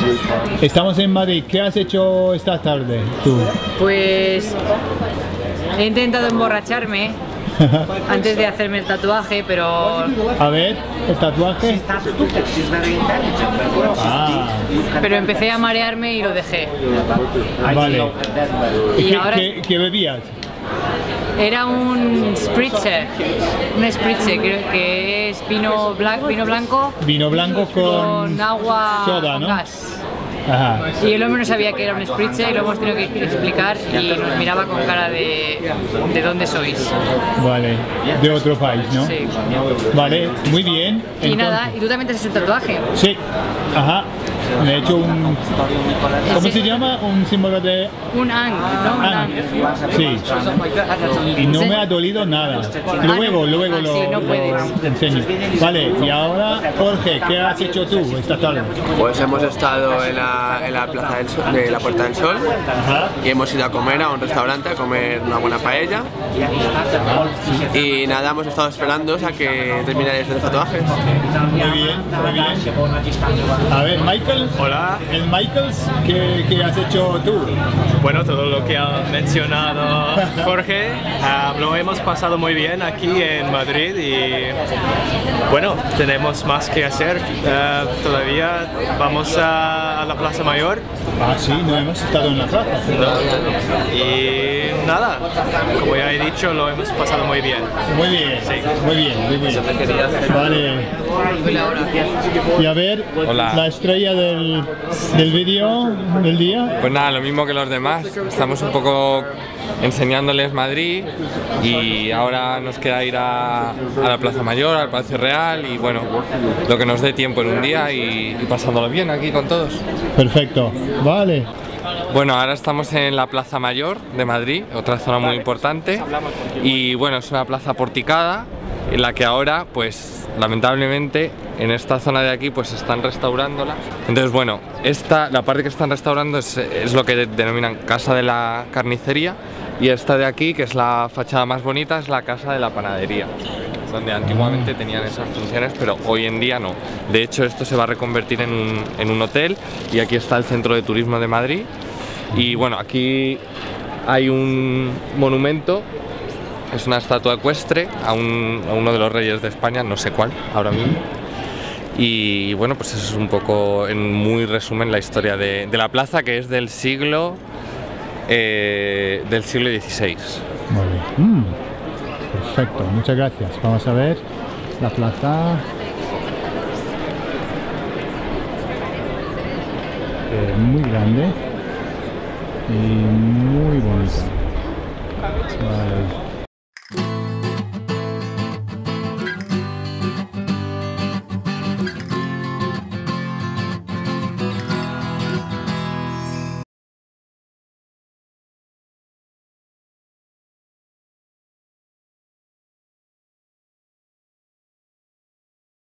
Estamos en Madrid. ¿Qué has hecho esta tarde tú? Pues he intentado emborracharme antes de hacerme el tatuaje, pero... A ver, el tatuaje. Ah, Pero empecé a marearme y lo dejé. vale. Y ¿Qué, ahora qué bebías? era un spritzer, creo que es vino blanco Vino blanco con agua soda, con ¿no? gas. Ajá. Y el hombre no sabía que era un spritzer y lo hemos tenido que explicar y nos miraba con cara de ¿dónde sois? Vale, de otro país, ¿no? Sí. Vale, muy bien. Y nada, ¿y tú también te has hecho un tatuaje? Sí, ajá. Me he hecho un... ¿Cómo se llama? Un símbolo de... Un ang, ¿no? Un ang. Sí. Y no me ha dolido nada. Luego lo sí, no puedes. enseño. Vale, y ahora, Jorge, ¿qué has hecho tú esta tarde? Pues hemos estado en la Plaza del Sol, de la Puerta del Sol, Ajá. y hemos ido a comer a un restaurante a comer una buena paella. Y nada, hemos estado esperando a que termináis los tatuajes. Muy bien, muy bien. A ver, Michael. Hola. El Michael, ¿qué has hecho tú? Bueno, todo lo que ha mencionado Jorge, lo hemos pasado muy bien aquí en Madrid y bueno, tenemos más que hacer. Todavía vamos a la Plaza Mayor. Ah, sí, no hemos estado en la plaza. Y nada, como ya he dicho, lo hemos pasado muy bien. Muy bien, Sí. muy bien, muy bien. Vale. Y a ver, Hola. la estrella del vídeo del día. Pues nada, lo mismo que los demás, estamos un poco enseñándoles Madrid y ahora nos queda ir a la Plaza Mayor, al Palacio Real y bueno, lo que nos dé tiempo en un día y pasándolo bien aquí con todos. Perfecto, vale. Bueno, ahora estamos en la Plaza Mayor de Madrid, otra zona muy importante y bueno, es una plaza porticada en la que ahora, pues lamentablemente, en esta zona de aquí pues están restaurándola. Entonces bueno, la parte que están restaurando es lo que denominan Casa de la Carnicería y esta de aquí, que es la fachada más bonita, es la Casa de la Panadería, donde antiguamente tenían esas funciones, pero hoy en día no. De hecho, esto se va a reconvertir en un hotel y aquí está el Centro de Turismo de Madrid. Y bueno, aquí hay un monumento, es una estatua ecuestre a uno de los reyes de España, no sé cuál ahora mismo. Y bueno, pues eso es un poco, en muy resumen, la historia de la plaza, que es del siglo XVI. Vale. Perfecto, muchas gracias. Vamos a ver la plaza. Muy grande y muy bonita. Vale.